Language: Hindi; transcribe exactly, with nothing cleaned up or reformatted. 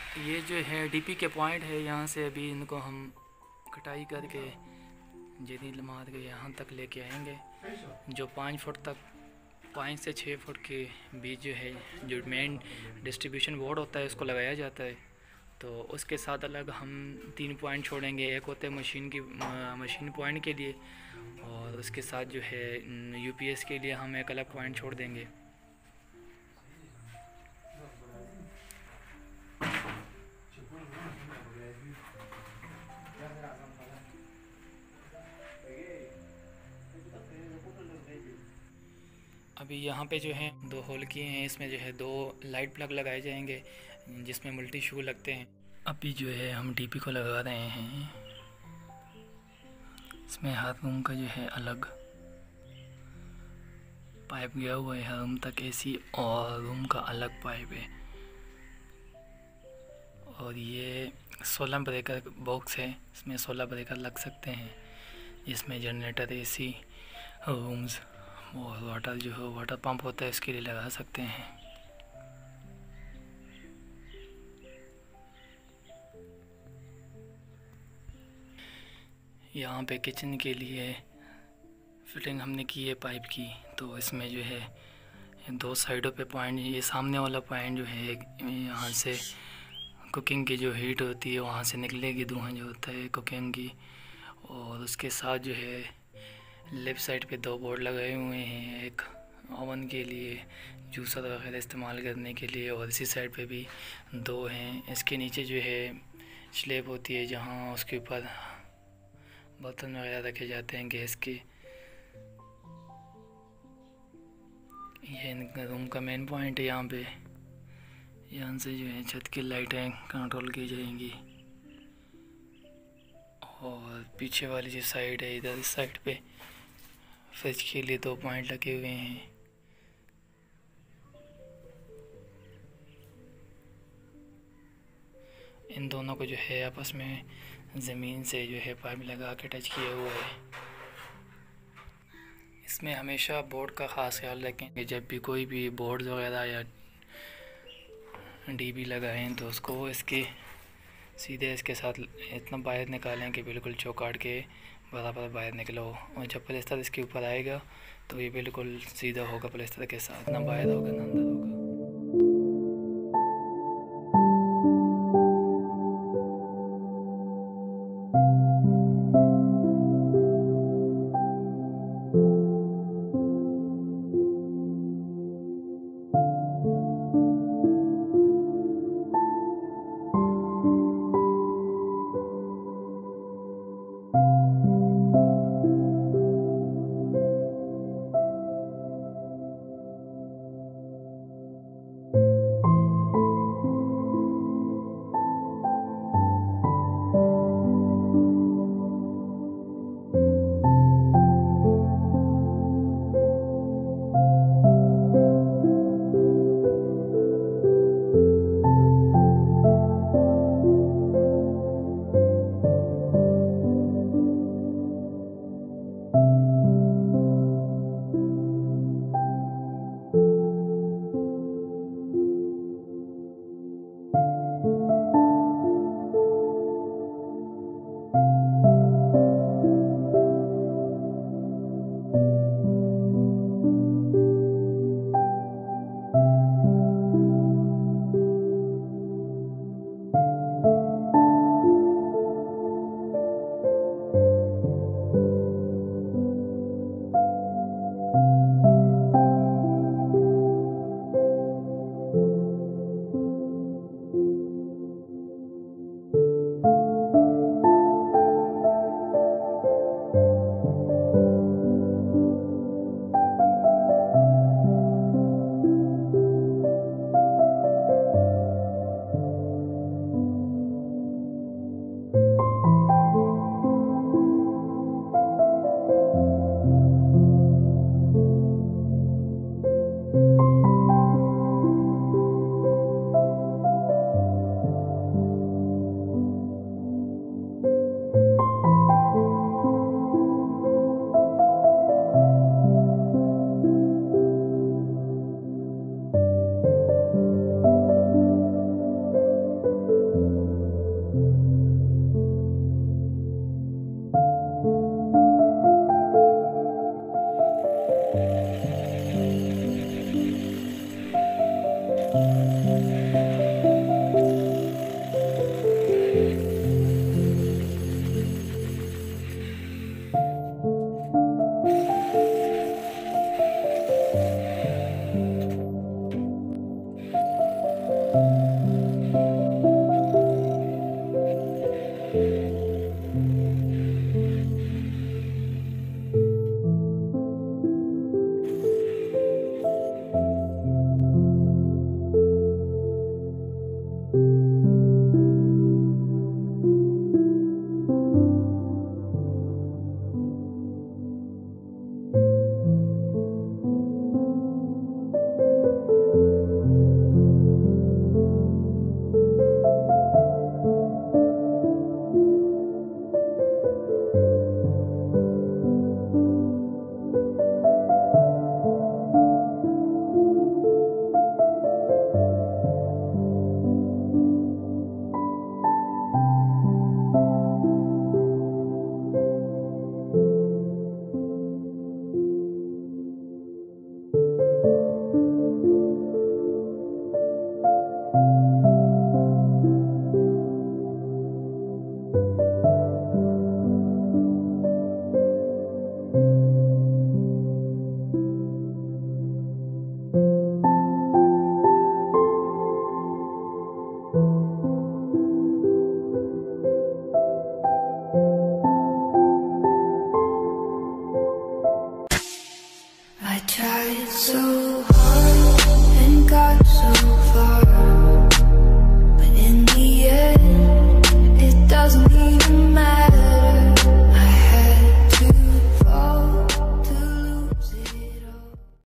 ये जो है डीपी के पॉइंट है, यहाँ से अभी इनको हम कटाई करके जदीद लमात के यहाँ तक लेके आएंगे, जो पाँच फुट तक पाँच से छः फुट के बीच जो है जो मेन डिस्ट्रीब्यूशन बोर्ड होता है उसको लगाया जाता है। तो उसके साथ अलग हम तीन पॉइंट छोड़ेंगे, एक होते हैं मशीन की मशीन पॉइंट के लिए, और उसके साथ जो है यूपीएस के लिए हम एक अलग पॉइंट छोड़ देंगे। अभी यहाँ पे जो है दो होल किए हैं, इसमें जो है दो लाइट प्लग लगाए जाएंगे जिसमें मल्टी शू लगते हैं। अभी जो है हम डीपी को लगा रहे हैं, इसमें हर रूम का जो है अलग पाइप गया हुआ है, हर रूम तक एसी और रूम का अलग पाइप है। और ये सोलह ब्रेकर बॉक्स है, इसमें सोलह ब्रेकर लग सकते हैं, जिसमें जनरेटर, एसी, रूम्स और वाटर जो है वाटर पंप होता है इसके लिए लगा सकते हैं। यहाँ पे किचन के लिए फिटिंग हमने की है पाइप की, तो इसमें जो है दो साइडों पे पॉइंट, ये सामने वाला पॉइंट जो है यहाँ से कुकिंग की जो हीट होती है वहाँ से निकलेगी, धुआं जो होता है कुकिंग की। और उसके साथ जो है लेफ़्ट साइड पे दो बोर्ड लगाए हुए हैं, एक ओवन के लिए, जूसर वगैरह इस्तेमाल करने के लिए, और इसी साइड पे भी दो हैं। इसके नीचे जो है स्लैब होती है जहाँ उसके ऊपर बर्तन वगैरह रखे जाते हैं गैस के। ये रूम का मेन पॉइंट है, यहाँ पे यहाँ से जो है छत की लाइटें कंट्रोल की जाएंगी। और पीछे वाली जो साइड है, इधर इस साइड पे फ्रिज के लिए दो पॉइंट लगे हुए हैं। इन दोनों को जो है आपस में ज़मीन से जो है पाइप लगा के टच किया हुआ है। इसमें हमेशा बोर्ड का ख़ास ख्याल रखें कि जब भी कोई भी बोर्ड वगैरह या डीबी लगाएं तो उसको इसके सीधे इसके साथ इतना बाहर निकालें कि बिल्कुल चौकाट के बराबर बाहर निकलो, और जब प्लास्टर इसके ऊपर आएगा तो ये बिल्कुल सीधा होगा प्लास्टर के साथ, ना बाहर होगा ना अंदर होगा।